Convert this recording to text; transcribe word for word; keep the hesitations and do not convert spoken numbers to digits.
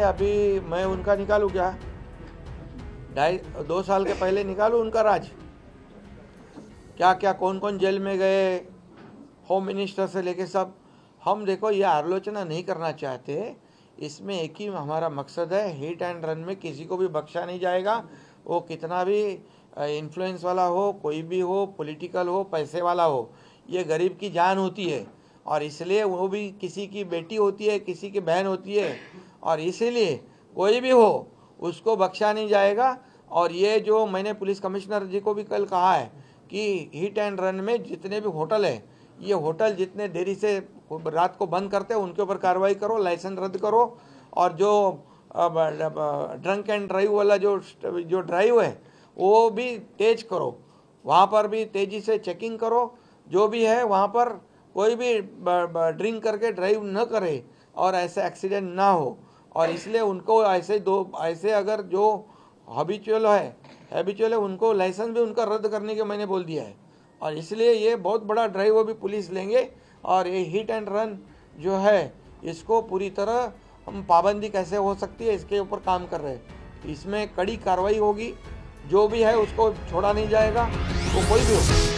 अभी मैं उनका निकालूँ क्या? ढाई दो साल के पहले निकालूँ उनका राज? क्या क्या कौन कौन जेल में गए, होम मिनिस्टर से लेके सब। हम देखो ये आलोचना नहीं करना चाहते, इसमें एक ही हमारा मकसद है, हिट एंड रन में किसी को भी बख्शा नहीं जाएगा। वो कितना भी इन्फ्लुएंस वाला हो, कोई भी हो, पॉलिटिकल हो, पैसे वाला हो, ये गरीब की जान होती है और इसलिए वो भी किसी की बेटी होती है, किसी की बहन होती है और इसीलिए कोई भी हो उसको बख्शा नहीं जाएगा। और ये जो मैंने पुलिस कमिश्नर जी को भी कल कहा है कि हिट एंड रन में जितने भी होटल है, ये होटल जितने देरी से रात को बंद करते हैं उनके ऊपर कार्रवाई करो, लाइसेंस रद्द करो और जो ड्रंक एंड ड्राइव वाला जो जो ड्राइव है वो भी तेज करो, वहाँ पर भी तेज़ी से चेकिंग करो। जो भी है वहाँ पर कोई भी ड्रिंक करके ड्राइव न करे और ऐसे एक्सीडेंट ना हो। और इसलिए उनको ऐसे दो ऐसे अगर जो हैबिचुअल है हैबिचुअल है उनको लाइसेंस भी उनका रद्द करने के मैंने बोल दिया है। और इसलिए ये बहुत बड़ा ड्राइव भी पुलिस लेंगे और ये हिट एंड रन जो है इसको पूरी तरह हम पाबंदी कैसे हो सकती है इसके ऊपर काम कर रहे हैं। इसमें कड़ी कार्रवाई होगी, जो भी है उसको छोड़ा नहीं जाएगा, वो कोई भी हो।